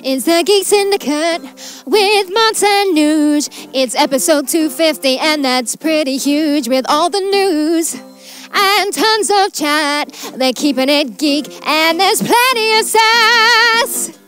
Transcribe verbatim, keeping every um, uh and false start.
It's the Geek Syndicate with Monts and News. It's episode two fifty, and that's pretty huge with all the news and tons of chat. They're keeping it geek, and there's plenty of sass.